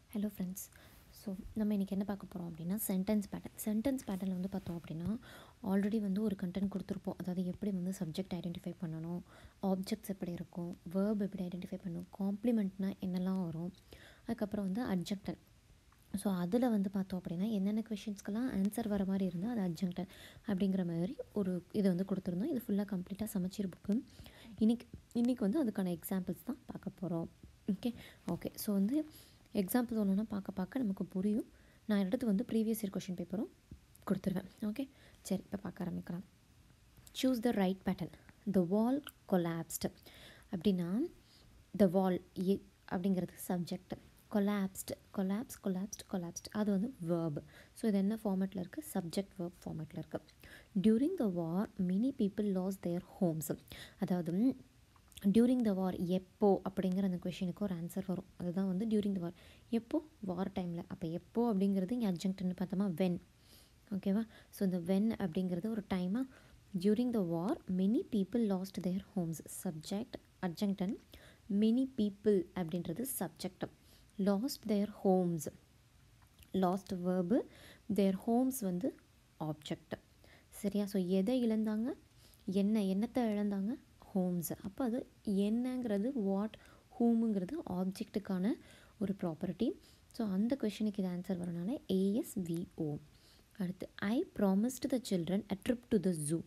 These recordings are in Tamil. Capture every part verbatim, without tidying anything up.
Hello friends. ஸோ நம்ம இன்றைக்கி என்ன பார்க்க போகிறோம் அப்படின்னா சென்டென்ஸ் பேட்டர்ன். சென்டென்ஸ் பேட்டர்னில் வந்து பார்த்தோம் அப்படின்னா ஆல்ரெடி வந்து ஒரு கண்டென்ட் கொடுத்துருப்போம். அதாவது எப்படி வந்து சப்ஜெக்ட் ஐடென்டிஃபை பண்ணணும், ஆப்ஜெக்ட்ஸ் எப்படி இருக்கும், வேர்ப் எப்படி ஐடென்டிஃபை பண்ணணும், காம்ப்ளிமெண்ட்னா என்னெல்லாம் வரும், அதுக்கப்புறம் வந்து அட்ஜெக்டர். ஸோ அதில் வந்து பார்த்தோம் அப்படின்னா என்னென்ன கொஷின்ஸ்க்கெல்லாம் ஆன்சர் வர மாதிரி இருந்தால் அது அட்ஜெக்டர் அப்படிங்கிற மாதிரி ஒரு இதை வந்து கொடுத்துருந்தோம். இது ஃபுல்லாக கம்ப்ளீட்டாக சமச்சீர் புக்கு. இன்றைக்கி இன்றைக்கி வந்து அதுக்கான எக்ஸாம்பிள்ஸ் தான் பார்க்க போகிறோம். ஓகே ஓகே ஸோ வந்து எக்ஸாம்பிள் ஒன்று ஒன்றா பார்க்க பார்க்க நமக்கு புரியும். நான் எடுத்து வந்து ப்ரீவியஸ் இயர் கொஷின் பேப்பரும் கொடுத்துருவேன். ஓகே சரி, இப்போ பார்க்க ஆரம்பிக்கலாம். Choose the right pattern. The wall collapsed அப்படின்னா த வால் ஏ அப்படிங்கிறது subject, collapsed collapse collapsed collapsed அது வந்து வேர்பு. ஸோ இது என்ன ஃபார்மேட்டில் இருக்குது? சப்ஜெக்ட் வேர்ப் ஃபார்மேட்டில் இருக்குது. During the war many people lost their homes. அதாவது டியூரிங் த வார் எப்போ அப்படிங்கிற அந்த கொஷினுக்கு ஒரு ஆன்சர் வரும். அதுதான் வந்து டியூரிங் த வார். எப்போ? வார் டைமில். அப்போ எப்போ அப்படிங்கிறது இங்கே அட்ஜங்க்ட்னு பார்த்தோமா வென். ஓகேவா? ஸோ இந்த வென் அப்படிங்கிறது ஒரு டைமாக. During the war many people lost their homes subject adjunct. Many people அப்படின்றது subject. Lost their homes lost verb, their homes வந்து ஆப்ஜெக்ட். சரியா? ஸோ எதை இழந்தாங்க? என்ன என்னத்தை இழந்தாங்க? ஹோம்ஸ். அப்போ அது என்னங்கிறது வாட், ஹூமுங்கிறது ஆப்ஜெக்ட்டுக்கான ஒரு ப்ராப்பர்ட்டி. ஸோ அந்த கொஷனுக்கு இது ஆன்சர் வரனால ஏஎஸ்விஓ. அடுத்து I promised the children a trip to the zoo.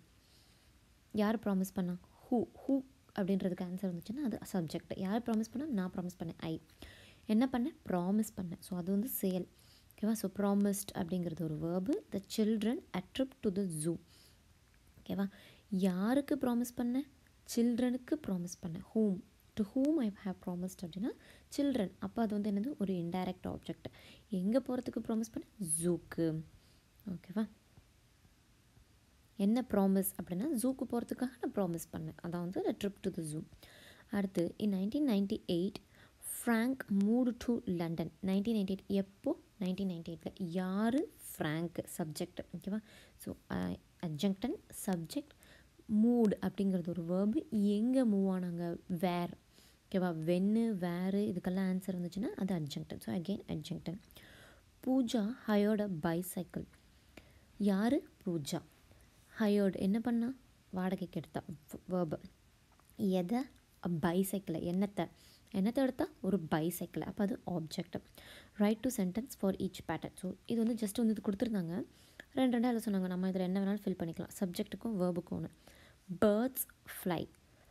யார் ப்ராமிஸ் பண்ணா? ஹூ. ஹூ அப்படின்றதுக்கு ஆன்சர் வந்துச்சுன்னா அது சப்ஜெக்ட். யார் ப்ராமிஸ் பண்ணால்? நான் ப்ராமிஸ் பண்ணேன். ஐ என்ன பண்ணேன்? ப்ராமிஸ் பண்ணேன். ஸோ அது வந்து செயல். ஓகேவா? ஸோ ப்ராமிஸ்ட் அப்படிங்கிறது ஒரு verb. The children a trip to the zoo. ஓகேவா? யாருக்கு ப்ராமிஸ் பண்ணேன்? சில்ட்ரனுக்கு ப்ராமிஸ் பண்ணேன். Whom, to whom I have promised அப்படின்னா சில்ட்ரன். அப்போ அது வந்து என்னது? ஒரு இன்டைரக்ட் ஆப்ஜெக்ட். எங்கே போகிறதுக்கு ப்ராமிஸ் பண்ணேன்? ஜூக்கு. ஓகேவா? என்ன ப்ராமிஸ் அப்படின்னா ஜூக்கு போகிறதுக்காக நான் ப்ராமிஸ் பண்ணேன். அதான் வந்து the trip to the zoo. அடுத்து in nineteen ninety eight Frank moved to London. Nineteen ninety eight எப்போ? நைன்டீன் நைன்டி எயிட்டில். யார்? Frank subject. ஓகேவா? So adjunct subject. மூட் அப்படிங்கிறது ஒரு வேர்பு. எங்கே மூவ் ஆனாங்க? வேர். ஓகேவா? வென்னு வேறு இதுக்கெல்லாம் ஆன்சர் வந்துச்சுன்னா அது adjunct. So again adjunct. Pooja hired a bicycle. யார்? பூஜா. ஹயர்டு என்ன பண்ணா? வாடகைக்கு எடுத்தா வேர்பு. எதை? பைசைக்கிளை. என்னத்தை? என்னத்தை எடுத்தா? ஒரு பைசைக்கிளை. அப்போ அது object. Write two sentence for each pattern. So இது வந்து ஜஸ்ட் வந்து இது கொடுத்துருந்தாங்க. ரெண்டு ரெண்டாக எழுத சொன்னாங்க. நம்ம இதில் என்ன வேணாலும் ஃபில் பண்ணிக்கலாம். சப்ஜெக்ட்டுக்கும் வேர்புக்கும் ஒன்று. Birds fly.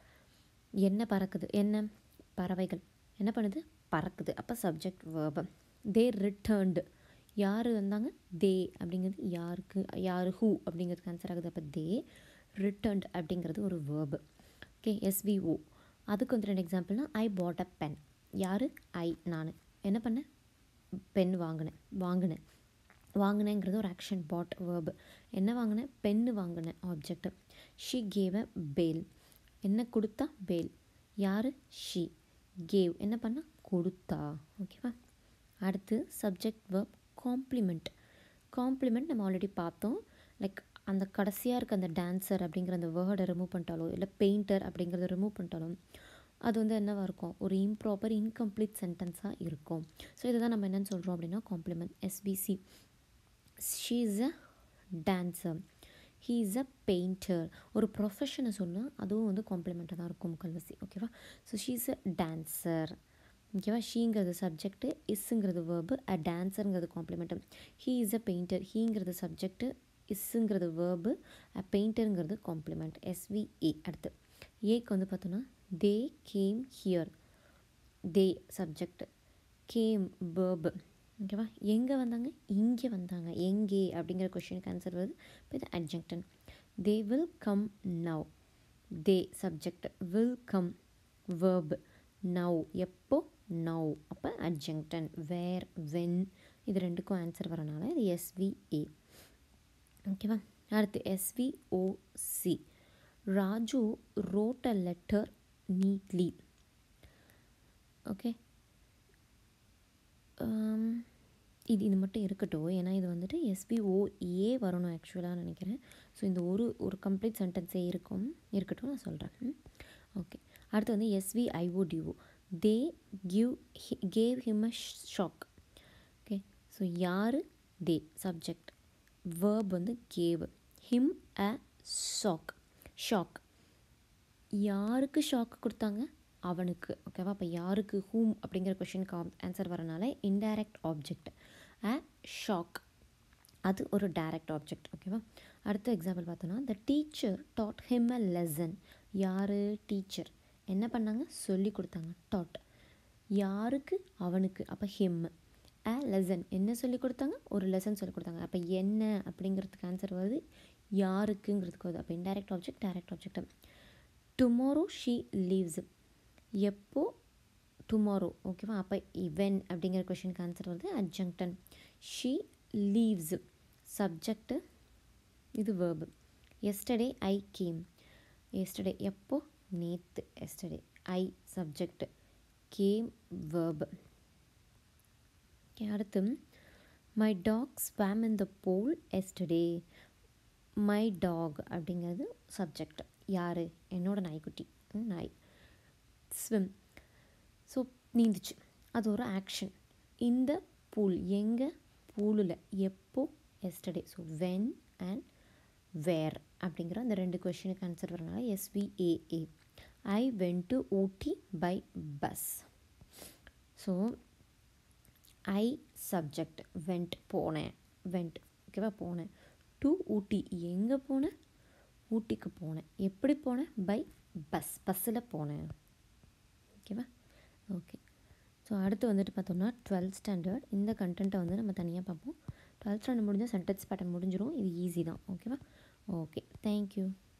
என்ன பறக்குது? என்ன? பறவைகள் என்ன பண்ணுது? பறக்குது. அப்போ சப்ஜெக்ட் வேர்பு. தே ரிட்டர்ன்டு. யார் வந்தாங்க? தே அப்படிங்கிறது யாருக்கு? யார்? ஹூ அப்படிங்கிறதுக்கு ஆன்சர் ஆகுது. அப்போ தே ரிட்டர்ன்ட் அப்படிங்கிறது ஒரு வேர்பு. Okay SVO. அதுக்கு வந்து ரெண்டு எக்ஸாம்பிள்னால் ஐ பாட் அ பென். யார்? ஐ நான். என்ன பண்ணேன்? பென் வாங்கினேன். வாங்கினேன் வாங்கினேங்கிறது ஒரு ஆக்ஷன். பாட் வேர்பு. என்ன வாங்கினேன்? பென்னு வாங்கினேன் ஆப்ஜெக்ட். ஷி கேவ் அ பேல். என்ன கொடுத்தா? பேல். யார்? ஷி. கேவ் என்ன பண்ணா? கொடுத்தா. ஓகேவா? அடுத்து சப்ஜெக்ட் வேர்ப் காம்ப்ளிமெண்ட். காம்ப்ளிமெண்ட் நம்ம ஆல்ரெடி பார்த்தோம். லைக் அந்த கடைசியாக இருக்க அந்த டான்ஸர் அப்படிங்கிற அந்த வேர்டை ரிமூவ் பண்ணிட்டாலோ இல்லை பெயிண்டர் அப்படிங்கிறத ரிமூவ் பண்ணிட்டாலும் அது வந்து என்னவாக இருக்கும்? ஒரு இம்ப்ராப்பர் இன்கம்ப்ளீட் சென்டென்ஸாக இருக்கும். ஸோ இதை தான் நம்ம என்னென்னு சொல்கிறோம் அப்படின்னா complement. SPC. She is a dancer. He is a painter. ஒரு ப்ரொஃபஷனை சொன்னால் அதுவும் வந்து காம்ப்ளிமெண்ட்டாக தான் இருக்கும் முக்கால்வாசி. ஓகேவா? So she is a dancer. ஓகேவா? ஷீங்கிறது சப்ஜெக்ட்டு, இஸ்ஸுங்கிறது வேர்பு, அ டான்ஸருங்கிறது complement. He is a painter. ஹீங்கிறது சப்ஜெக்ட்டு, இஸ்ஸுங்கிறது வேர்பு, அ பெயிண்டருங்கிறது காம்ப்ளிமெண்ட். எஸ்விஏ. அடுத்து ஏக்கு வந்து பார்த்தோன்னா they came here. They subject, came verb. ஓகேவா? எங்கே வந்தாங்க? இங்கே வந்தாங்க. எங்கே அப்படிங்கிற கொஷனுக்கு ஆன்சர் வருது. இப்போ இது adjunct. They will come now. They subject, will come verb, now எப்போ? நவ். அப்போ அட்ஜங்க்டன். வேர், வென் இது ரெண்டுக்கும் ஆன்சர் வரனால இது எஸ்விஏ. ஓகேவா? அடுத்து SVOC. Raju wrote a letter neatly. Okay இது இது மட்டும் இருக்கட்டும். ஏன்னா இது வந்துட்டு எஸ்பிஓஏ வரணும் ஆக்சுவலாக நினைக்கிறேன். ஸோ இந்த ஒரு ஒரு கம்ப்ளீட் சென்டென்ஸே இருக்கும். இருக்கட்டும், நான் சொல்கிறேன். ஓகே அடுத்து வந்து SVIODO. They give gave him a shock. So யார் தே சப்ஜெக்ட், வேர்ப் வந்து gave, him a shock shock யாருக்கு ஷாக் கொடுத்தாங்க, அவனுக்கு. ஓகேவா, அப்போ யாருக்கு ஹூம் அப்படிங்கிற கொஷினுக்கு ஆன்சர் வரனால இன்டைரக்ட் ஆப்ஜெக்ட் அ ஷாக், அது ஒரு டைரக்ட் ஆப்ஜெக்ட். ஓகேவா, அடுத்த எக்ஸாம்பிள் பார்த்தோன்னா the teacher taught him a lesson. யார், டீச்சர் என்ன பண்ணாங்க, சொல்லி கொடுத்தாங்க. டாட் யாருக்கு, அவனுக்கு, அப்போ ஹிம். அ லெசன் என்ன சொல்லி கொடுத்தாங்க, ஒரு லெசன் சொல்லி கொடுத்தாங்க. அப்போ என்ன அப்படிங்கிறதுக்கு ஆன்சர் வருது யாருக்குங்கிறதுக்கு வருது. அப்போ indirect object direct object. Tomorrow she leaves, எப்போ, டுமாரோ. ஓகேவா, அப்போ இவன் அப்படிங்கிற கொஷனுக்கு ஆன்சர் வருது அட்ஜங்டன். ஷீ லீவ்ஸ் சப்ஜெக்ட், இது verb. Yesterday I came, yesterday எப்போ, நேற்று. Yesterday I subject, came verb. அடுத்து my dog swam in the pool yesterday. My dog அப்படிங்கிறது சப்ஜெக்ட், யார், என்னோட நாய்க்குட்டி, நாய். ஸ்விம் ஸோ நீந்துச்சு, அது ஒரு ஆக்ஷன். இந்த பூல் எங்கே, பூலில், எப்போ, yesterday. So when and where அப்படிங்கிற அந்த ரெண்டு கொஷனுக்கு ஆன்சர் வரனால SVAA. I went to Ooty by bus. So I subject, went போனேன், வெண்ட். ஓகேவா, போனேன். டு ஊட்டி எங்கே போனேன், ஊட்டிக்கு போனேன். எப்படி போனேன், பை பஸ், பஸ்ஸில் போனேன். ஓகேவா, ஓகே. ஸோ அடுத்து வந்துட்டு பார்த்தோம்னா டுவெல்த் ஸ்டாண்டர்ட். இந்த கண்டென்ட்டை வந்து நம்ம தனியாக பார்ப்போம். டுவெல்த் ஸ்டாண்டர்ட் முடிஞ்சால் சென்டென்ஸ் பேட்டர்ன் முடிஞ்சிடும். இது ஈஸி தான். ஓகேவா, ஓகே, தேங்க்யூ.